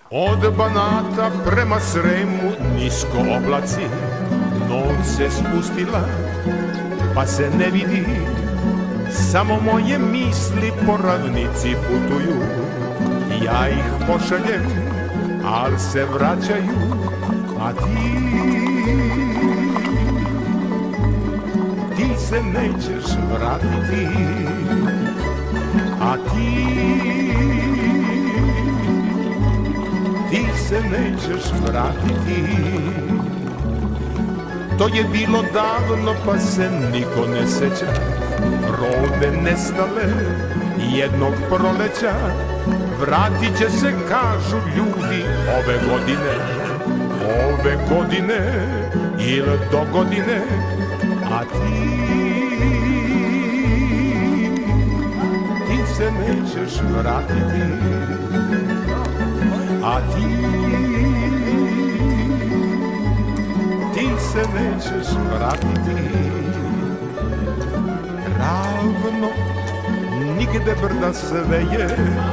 Od Banata prema Sremu nisko oblaci, noć se spustila pa se ne vidi, samo moje misli po ravnici putuju. Ja ih pošaljem, al se vraćaju, a ti se nećeš vratiti, a ti se nećeš vratiti. To je bilo davno pa se niko ne seća, rode nestale jednog proleća. Vratit će se, kažu ljudi, ove godine ili do godine, a ti se nećeš vratiti, a ti se nećeš vratiti. Ravno, nigde brda sve je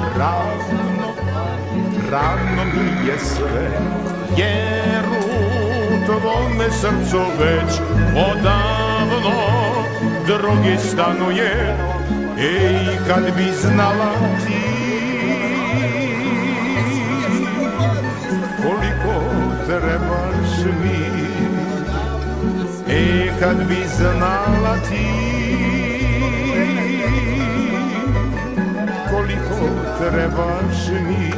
ravno mi je sve, jer u tvome srcu već odavno drugi stanuje. Ej, kad bi znala ti koliko trebaš mi, ej, kad bi znala ti koliko trebaš mi.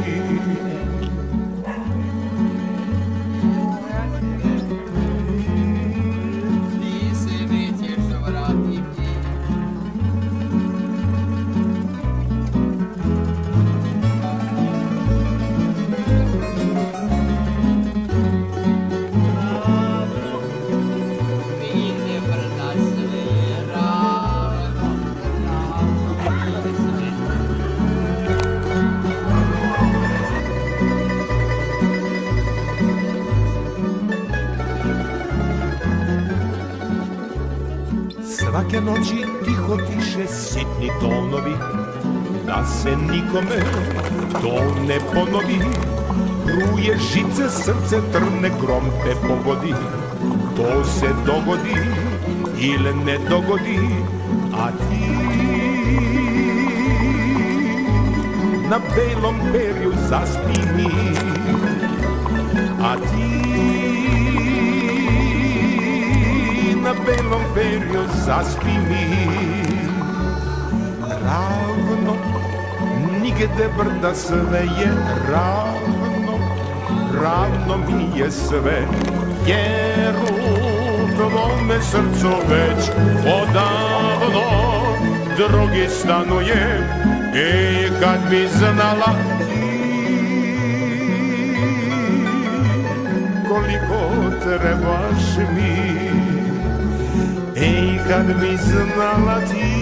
Svake noći tiho tiše sitni tonovi, da se nikome to ne ponovi. Ruje žice, srce trne, grom te pogodi. To se dogodi ili ne dogodi, a ti na belom perju zaspi mi, a ti na belom perju zaspi mi. Ravno, nigde brda sve je ravno mi je sve, jer u tvome srcu već odavno drugi stanuje. Ej, kad bi znala koliko trebaš mi, ej, kad bi znala ti